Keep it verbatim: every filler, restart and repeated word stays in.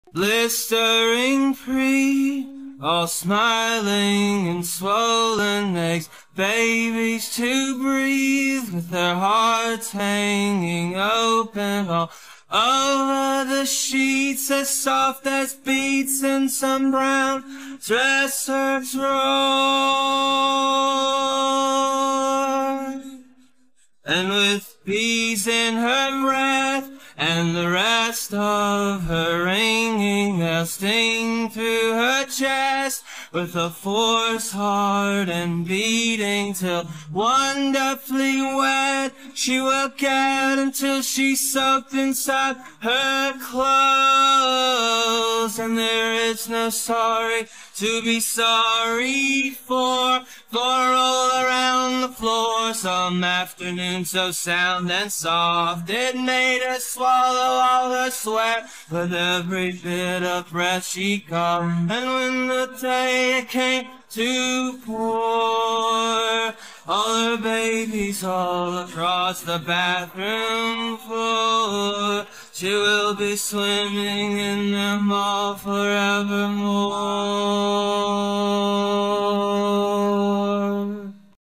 Blistering Pree, all smiling and swollen, makes babies to breathe with their hearts hanging open all over the sheets, as soft as beats in some brown dresser's roar. And with bees in her breath and the rest of her ringing, they'll sting through her chest with a force hard and beating, till wonderfully wet she will get, until she's soaked inside her clothes. And there is no sorry to be sorry for, for all around the floor some afternoon so sound and soft it made her swallow all her sweat with every bit of breath she caught. And when the day came to pour all her babies all across the bathroom floor, she will be swimming in them all forevermore.